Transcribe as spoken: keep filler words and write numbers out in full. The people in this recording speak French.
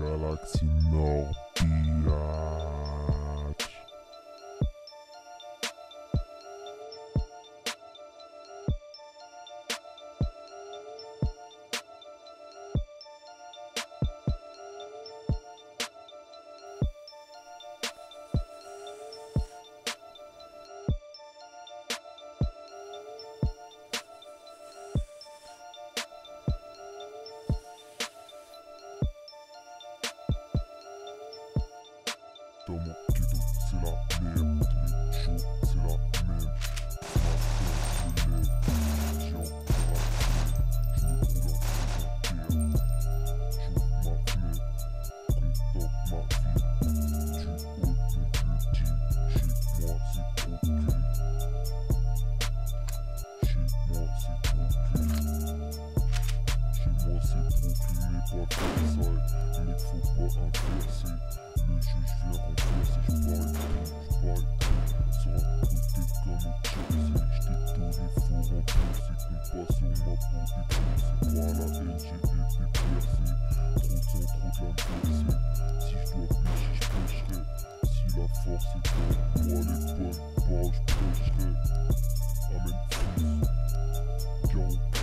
Galaxy Nord Biatch. Dans mon ghetto, c'est la merde, tous les jours, c'est la même. Ma tête se lève, j'ai encore la flemme. Je me roule en terre, j'ouvre ma fenêtre, contemple ma vie. Du haut de mon building, chez moi c'est Brooklyn. Chez moi c'est Brooklyn. Chez moi c'est Brooklyn, mais pas Versailles. Mais faut pas inverser. Le juge vient renverser, je parie tout, je parie tout. Sera côté comme au Chelsea. J't'ai donné, faut remplacer. Qu'on passe sur ma peau défoncée. Par la haine, j'ai été percé. Trop de sang, trop de l'adversaire. Si j'dois pêcher, j'pêcherai. Si la force est en moi, les bonnes paroles, j'prêcherai. Amen, fils. Garo.